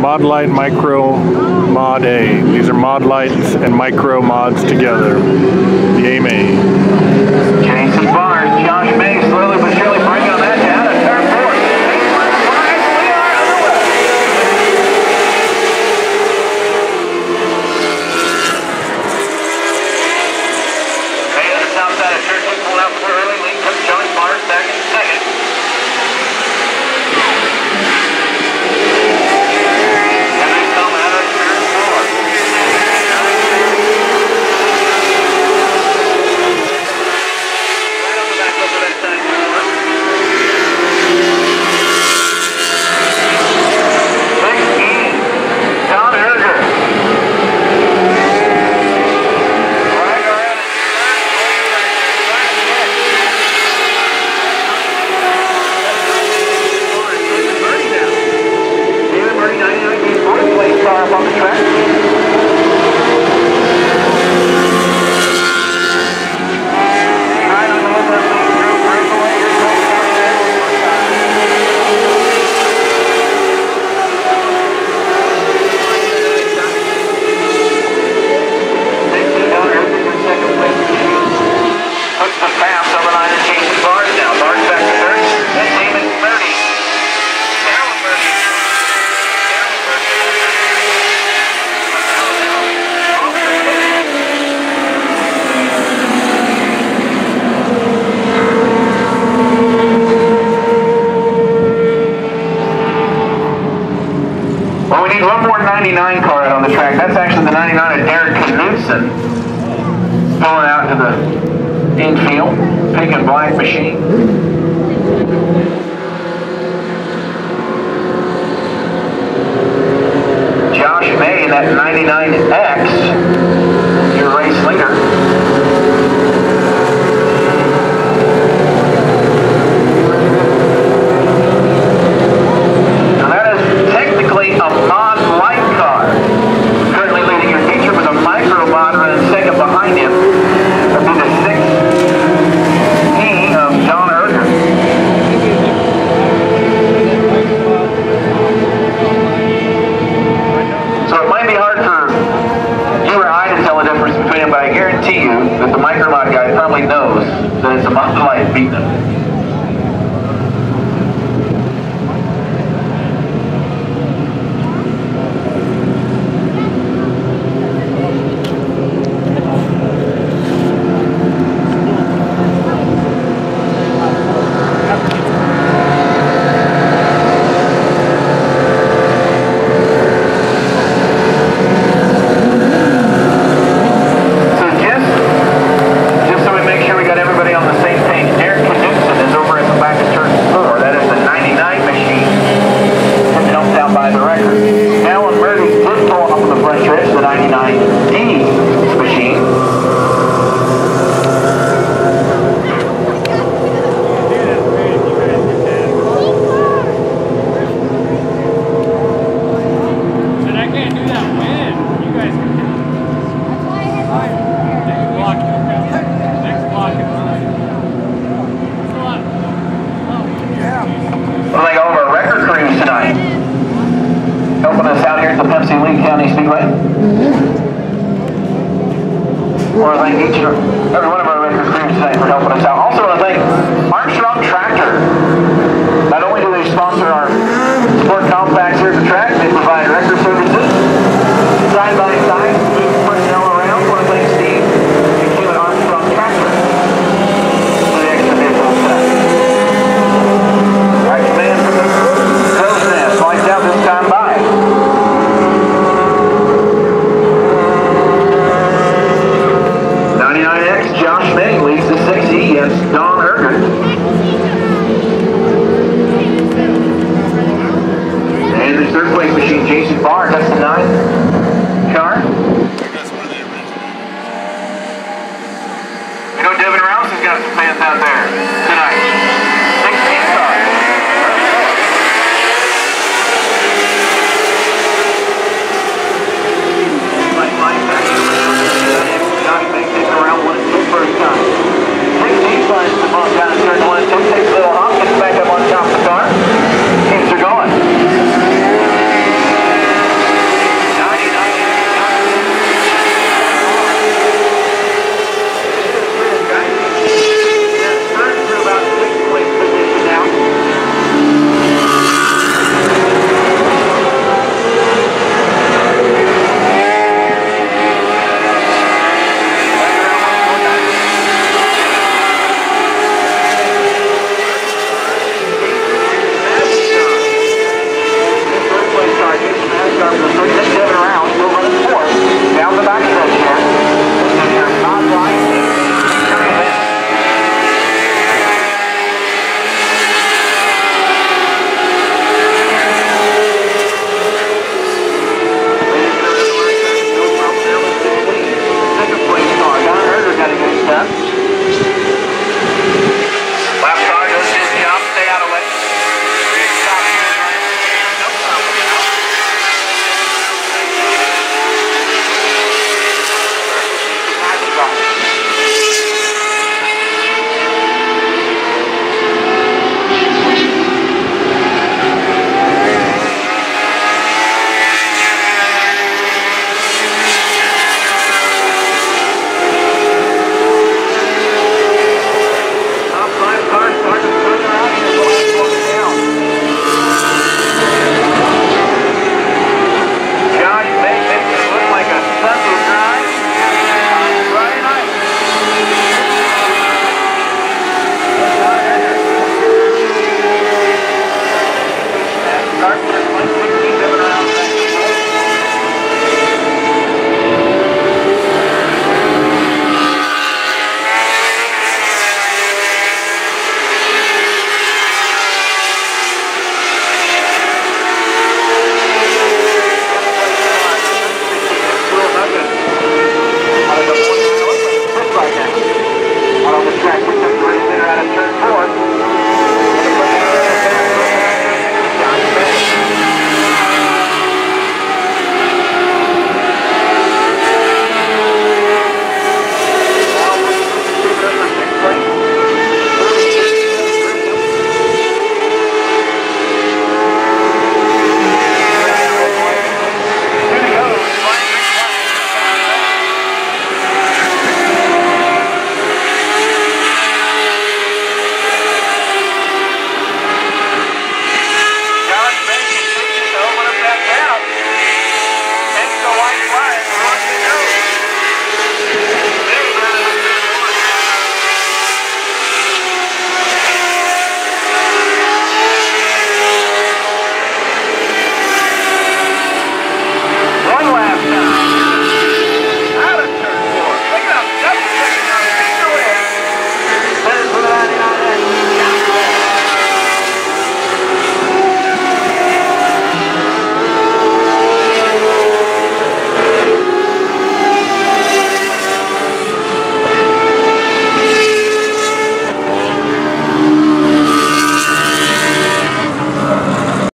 Mod Light Micro Mod A. These are Mod Lights and Micro Mods together. The AMA. Jason Barnes, Josh May slowly but surely bringing on that down at turn 4. We are underway. Hey, on the south side of turn 2, pulling out for early lead comes Josh Barnes back in second. Well, we need one more 99 car out on the track. That's actually the 99 of Derek Knudsen. Pulling out to the infield. Pink and black machine. Josh May in that 99X. Your race leader. A Mod Light car. Currently leading your feature with a Micro Mod running second behind him. That'll be the 6E of John Erger. So it might be hard for you or I to tell the difference between them, but I guarantee you that the Micro Mod guy probably knows that it's a Mod Light beating him. I want to thank every one of our record crews tonight for helping us out. Also want to thank Armstrong Tractor. Not only do they sponsor